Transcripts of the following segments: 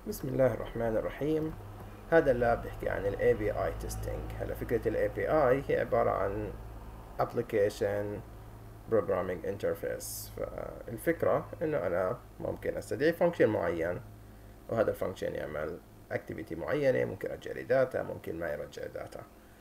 بسم الله الرحمن الرحيم. هذا اللاب بيحكي عن ال API testing. هلا فكرة ال API هي عبارة عن application programming interface. فالفكرة انه انا ممكن استدعي function معين، وهذا الفانكشن يعمل activity معينة، ممكن يرجع لي داتا، ممكن ما يرجع داتا.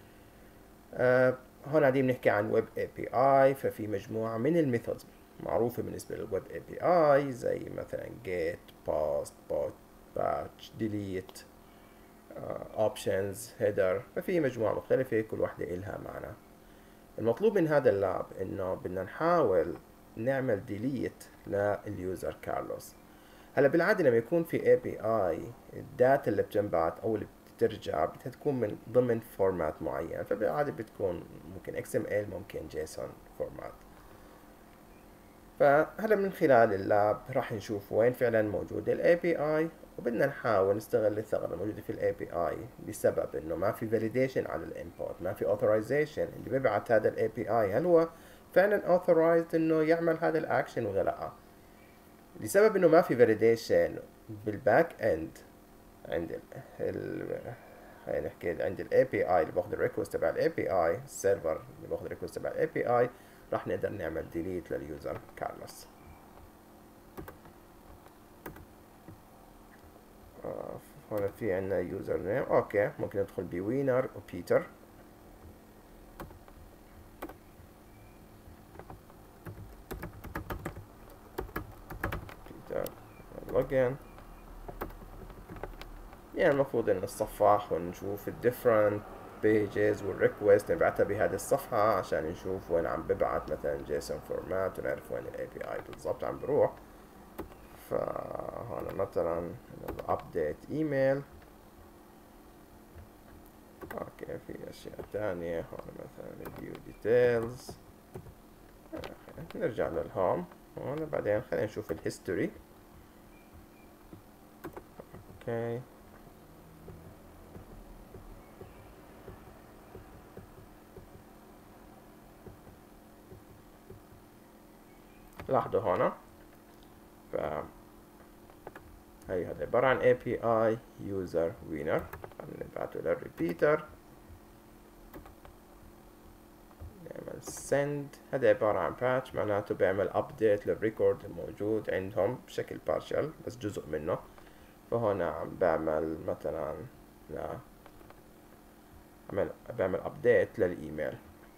هون قاعدين بنحكي عن ويب API، ففي مجموعة من الميثودز معروفة بالنسبة للويب API زي مثلا get post put batch delete options header. ففي مجموعة مختلفة كل واحدة إلها معنى. المطلوب من هذا اللاب إنه بدنا نحاول نعمل delete لليوزر كارلوس. هلا بالعادة لما يكون في API الداتا اللي بتنبعت أو اللي بترجع بدها تكون من ضمن فورمات معين، فبالعادة بتكون ممكن XML ممكن JSON فورمات. فهلا من خلال اللاب راح نشوف وين فعلا موجود ال API، وبدنا نحاول نستغل الثغرة الموجودة في ال API بسبب انه ما في validation على الانبوت، ما في authorization اللي بيبعت هذا ال API هل هو فعلا authorized انه يعمل هذا الاكشن ولا لا. لسبب انه ما في validation بالباك اند عند خلينا نحكي عند ال API اللي باخذ الريكوست تبع ال API، السيرفر اللي باخذ الريكوست تبع ال API، راح نقدر نعمل delete لليوزر كارلوس. هون في عنا يوزر نيم، اوكي ممكن ندخل بوينر وبيتر. بيتر لوجن. يعني المفروض ان الصفحة ونشوف الديفرنت pages والريكوست نبعتها بهذه الصفحة عشان نشوف وين عم ببعت مثلا جيسون فورمات، ونعرف وين الاي بي اي بالضبط عم بروح. فهون مثلا update ايميل. اوكي في اشياء تانية هون مثلا view details. نرجع للهوم هون، بعدين خلينا نشوف الهيستوري. اوكي لاحظوا هون ف هي هذا عبارة عن API user winner. نبعته للريبيتر، نعمل send. هذا عبارة عن patch، معناته بيعمل update للريكورد الموجود عندهم بشكل partial بس جزء منه. فهون عم بعمل مثلا لا بعمل update للإيميل.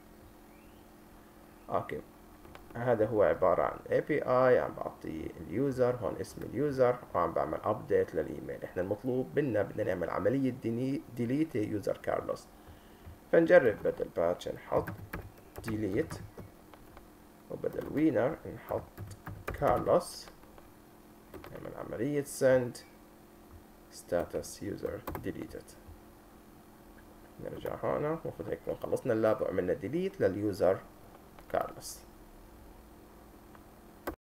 اوكي هذا هو عبارة عن API عم بعطي اليوزر هون اسم اليوزر، وعم بعمل update للإيميل. احنا المطلوب بدنا نعمل عملية delete يوزر كارلوس. فنجرب بدل باتش نحط delete، وبدل وينر نحط كارلوس. نعمل عملية send status user deleted. نرجع هون المفروض هيك نكون خلصنا اللاب وعملنا delete لليوزر كارلوس.